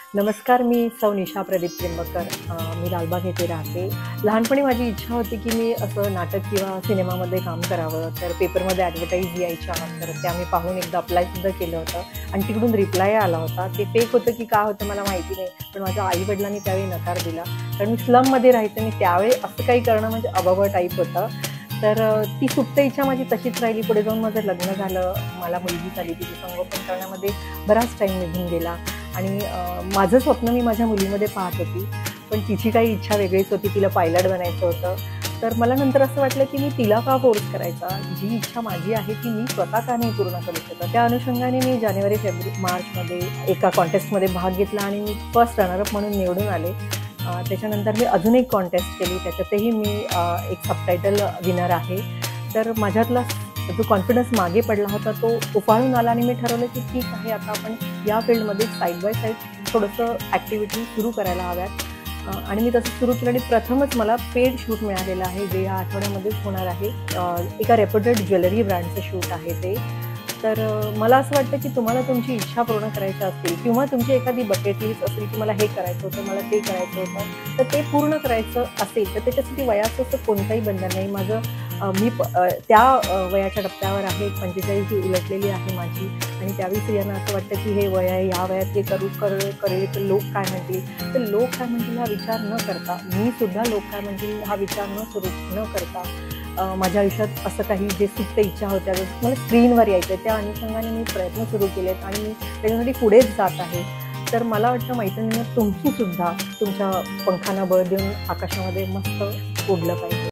नमस्कार, मी सौ निशा प्रदीप त्र्यंबकर. मी लालबाग येथे राहते. लहानपणी माझी इच्छा होती, की मी असं नाटक किंवा सिनेमामध्ये काम करावं. तर पेपरमध्ये ॲडव्हर्टाईज यायच्या, तर त्या मी पाहून एकदा अप्लायसुद्धा केलं होतं आणि तिकडून रिप्लाय आला होता. ते फेक होतं की काय होतं मला माहिती नाही. पण माझ्या आई-वडिलांनी त्यावेळी नकार दिला. कारण मी स्लममध्ये राहायचे आणि त्यावेळी असं काही करणं म्हणजे अबाबा टाईप होतं. तर ती सुप्त इच्छा माझी तशीच राहिली. पुढे जाऊन माझं लग्न झालं. मला मुलगी झाली. तिचं संगोपन करण्यामध्ये बराच टाईम निघून गेला. आणि माझं स्वप्न मी माझ्या मुलीमध्ये पाहत होती, पण तिची काही इच्छा वेगळीच होती. तिला पायलट बनायचं होतं. तर मला नंतर असं वाटलं, की मी तिला का फोर्स करायचा? जी इच्छा माझी आहे ती मी स्वतः का नाही पूर्ण करू शकत? त्या अनुषंगाने मी जानेवारी, फेब्रुवारी, मार्चमध्ये एका कॉन्टेस्टमध्ये भाग घेतला आणि मी फर्स्ट रनरअप म्हणून निवडून आले. त्याच्यानंतर मी अजून एक कॉन्टेस्ट केली. त्याच्यातही मी एक सबटायटल विनर आहे. तर माझ्यातला जो कॉन्फिडन्स मागे पडला होता तो उफाळून आला आणि मी ठरवलं की ठीक आहे, आता आपण या फील्डमध्ये साईड बाय साईड थोडंसं ॲक्टिव्हिटी सुरू करायला हव्यात. आणि मी तसं सुरू केलं आणि प्रथमच मला पेड शूट मिळालेलं आहे, जे या आठवड्यामध्येच होणार आहे. एका रेप्युटेड ज्वेलरी ब्रँडचं शूट आहे ते. तर मला असं वाटतं की तुम्हाला तुमची इच्छा पूर्ण करायची असतील किंवा तुमची एखादी बकेट लिस्ट असेल की मला हे करायचं होतं, मला ते करायचं होतं, तर ते पूर्ण करायचं असेल तर त्याच्यासाठी वयाचं असं कोणताही बंधन नाही. त्या वयाच्या टप्प्यावर आहे, 45 ही उलटलेली आहे माझी आणि त्यावेळी स्त्रियांना असं वाटतं की हे वय आहे, या वयात हे करेल तर लोक काय म्हणतील. तर लोक काय म्हणतील हा विचार न करता, मी सुद्धा लोक काय म्हणतील हा विचार न करता माझ्या आयुष्यात असं काही जे सुप्त इच्छा होत्या, जसं मला स्क्रीनवर यायचं आहे, त्या अनुषंगाने मी प्रयत्न सुरू केलेत आणि मी त्याच्यासाठी पुढेच जात आहे. तर मला वाटतं मैत्रिणींनो, तुम्हीसुद्धा तुमच्या पंखांना बळ देऊन आकाशामध्ये मस्त उडलं पाहिजे.